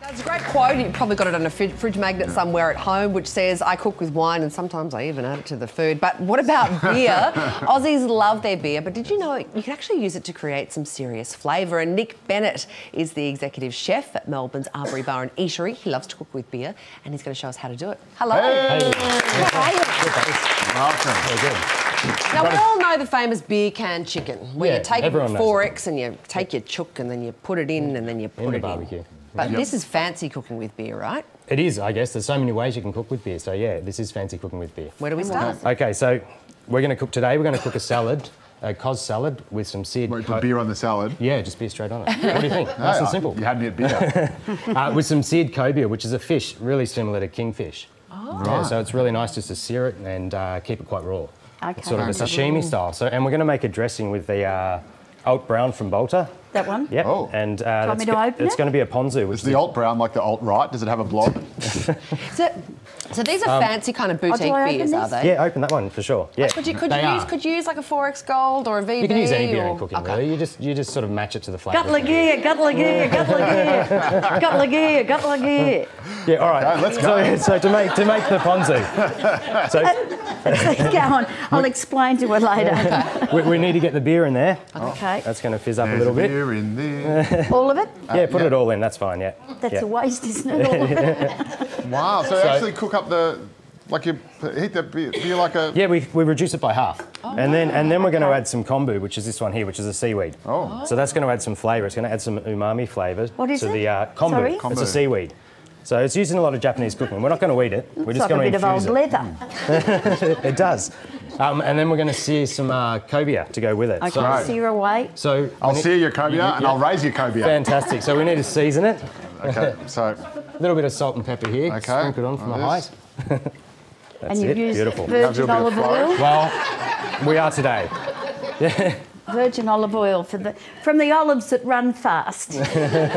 It's a great quote. You've probably got it on a fridge magnet somewhere at home, which says, I cook with wine and sometimes I even add it to the food. But what about beer? Aussies love their beer, but did you know you can actually use it to create some serious flavour? And Nick Bennett is the executive chef at Melbourne's Arbory Bar and Eatery. He loves to cook with beer and he's going to show us how to do it. Hello. Hey. How are you? Welcome. Very good. Now, we all know the famous beer can chicken, where you take a Forex and you take your chook and then you put it in and then you put it barbecue. in. But this is fancy cooking with beer, right? It is, I guess. There's so many ways you can cook with beer. So, yeah, this is fancy cooking with beer. Where do we start? OK, so we're going to cook today. We're going to cook a salad, a cos salad with some seared... Wait, put beer on the salad? Yeah, just beer straight on it. What do you think? Nice and simple. You had me at beer. With some seared cobia, which is a fish really similar to kingfish. Oh. Yeah, so it's really nice just to sear it and keep it quite raw. Okay. It's sort of a sashimi style. So, and we're going to make a dressing with the alt brown from Bolter. That one? Yep. Oh. And Want me to open it's it? going to be a ponzu. Which Is the alt brown like the alt right? Does it have a blob? So these are fancy kind of boutique beers, are they? Yeah, open that one for sure. Yeah. Could you use like a Forex Gold or a VB? You can use any beer in cooking, really. You just sort of match it to the flavour. Gut gear, gut gear, gut gear, gut gear. Yeah, all right. Okay, let's go. So to make the ponzu, Go on. I'll explain to her later. we need to get the beer in there. Okay. That's going to fizz up There's a little bit. beer in there. All of it? Yeah, put it all in. That's fine. Yeah. That's a waste, isn't it? All of it? Wow. So actually cook up the... Like you heat the beer like a... Yeah, we reduce it by half. And then we're going to add some kombu, which is this one here, which is a seaweed. Oh. So that's going to add some flavour. It's going to add some umami flavour. What is to it? The kombu. Sorry? It's a seaweed. So it's used in a lot of Japanese cooking. We're not going to eat it. We're It's just like going a to bit of old infuse leather. It does. And then we're going to sear some cobia to go with it. Okay, So, sear away. so I'll sear your cobia and I'll raise your cobia. fantastic. So we need to season it. Okay, so... A little bit of salt and pepper here. Okay. Sprinkle it on from the height. That's And you've it. used Beautiful. virgin Have a bit of olive oil. Well, we are today. Virgin olive oil from the olives that run fast. Nick,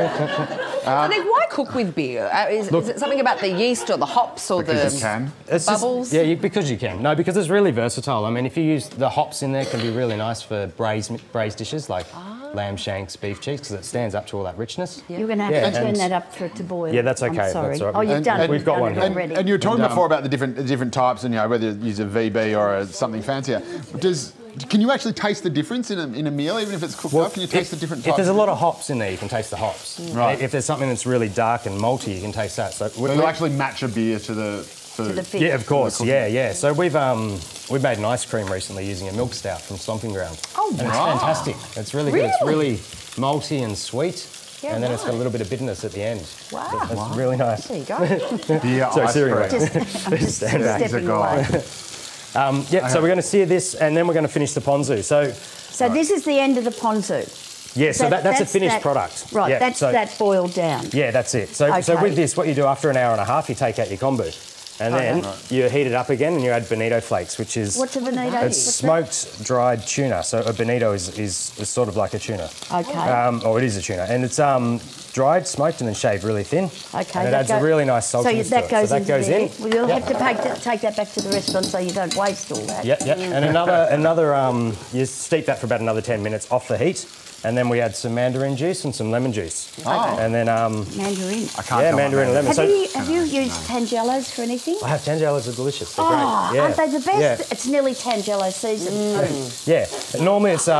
why cook with beer? Is it something about the yeast or the hops or Because you can. It's bubbles? Just, because you can. No, because it's really versatile. I mean, if you use the hops in there, it can be really nice for braised dishes like lamb shanks, beef cheeks, because it stands up to all that richness. You're going to have to turn that up for it to boil. Yeah, that's okay. I'm sorry. That's all right. Oh, you've done it. We've got You've one done it here. already. And you were talking before about the different types and, you know, whether you use a VB or something fancier. Can you actually taste the difference in a meal, even if it's cooked up? Can you taste the different types? If there's a lot of hops in there, you can taste the hops. Right. If there's something that's really dark and malty, you can taste that. So They'll actually match a beer to the food. To the fish. yeah, of course. Yeah. So we've made an ice cream recently using a milk stout from Stomping Ground. Oh, and it's fantastic. It's really good. It's really malty and sweet. Yeah, and then it's got a little bit of bitterness at the end. Wow. It's really nice. There you go. Beer Sorry, ice searing cream. away. I'm just Stand back. stepping away. So we're going to sear this and then we're going to finish the ponzu. So this is the end of the ponzu. Yeah, so that's a finished that, product. Right, Yeah, that's that boiled down. Yeah, that's it. So with this, what you do after an hour and a half, you take out your kombu. And then you heat it up again and you add bonito flakes, which is... What's a bonito? It's smoked, dried tuna. So a bonito is sort of like a tuna. Okay. Or it is a tuna. And it's dried, smoked, and then shaved really thin. Okay. And it adds a really nice saltiness so that to it. goes So that goes there. in. We'll have to take that back to the restaurant so you don't waste all that. Yep. And another you steep that for about another 10 minutes off the heat. And then we add some mandarin juice and some lemon juice. Oh. And then... Mandarin. I can't mandarin and lemon. Have you used tangelos for anything? I have tangelos are delicious. They're Oh, great. Yeah. aren't they the best? Yeah. It's nearly tangelo season. Yeah, normally it's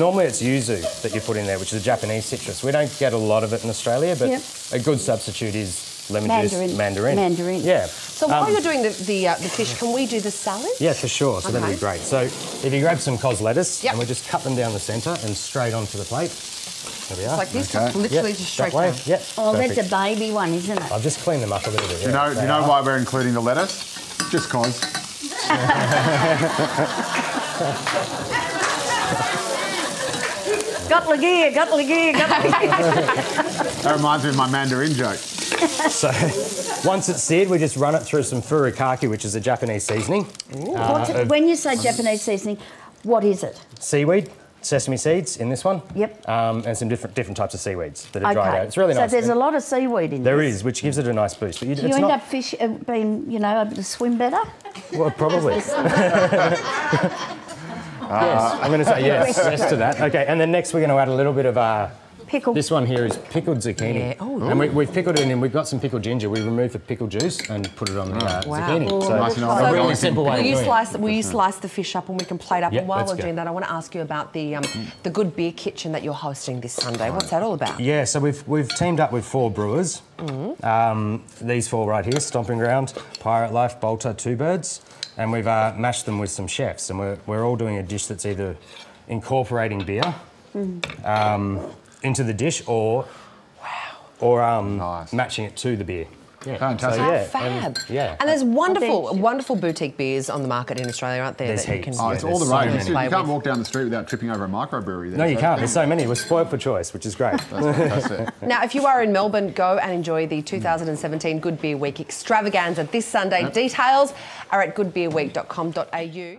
yuzu that you put in there, which is a Japanese citrus. We don't get a lot of it in Australia, but a good substitute is lemon juice, mandarin. Yeah. So while you're doing the fish, can we do the salad? Yeah, for sure. So that'd be great. So if you grab some cos lettuce and we just cut them down the centre and straight onto the plate. There we are. Like this, literally just straight that way. down. Yep. Oh, perfect. that's a baby one, isn't it? I've just cleaned them up a little bit. Do you know why we're including the lettuce? Just cause. Gutlagear. That reminds me of my mandarin joke. So once it's seared, we just run it through some furikake, which is a Japanese seasoning. When you say Japanese seasoning, what is it? Seaweed. Sesame seeds in this one. Yep. And some different types of seaweeds that are dried out. It's really so nice. So there's a lot of seaweed in there this. is, which gives it a nice boost. But Do you end up being, able to swim better? Well, probably. Yes, I'm going to say yes to that. Okay, and then next we're going to add a little bit of Pickle. This one here is pickled zucchini. Yeah. Oh, and we've pickled it and we've got some pickled ginger. We removed the pickle juice and put it on the zucchini. Oh, So nice and a old. really simple way of doing it. Will you slice the fish up and we can plate up? Yep, And while let's we're go. doing that, I want to ask you about the Good Beer Kitchen that you're hosting this Sunday. What's that all about? Yeah, so we've teamed up with 4 brewers. These 4 right here, Stomping Ground, Pirate Life, Bolter, Two Birds. And we've mashed them with some chefs. And we're all doing a dish that's either incorporating beer into the dish or Nice. matching it to the beer. Yeah. Fantastic. So, How yeah, fab. yeah. And there's wonderful boutique beers on the market in Australia, aren't there? There's that you can heaps. Oh, it's Yeah, all the there's so rage. many. You Play can't with. walk down the street without tripping over a microbrewery there. No, you can't. There's so many. We're spoilt for choice, which is great. That's fantastic. Now, if you are in Melbourne, go and enjoy the 2017 Good Beer Week extravaganza this Sunday. Details are at goodbeerweek.com.au.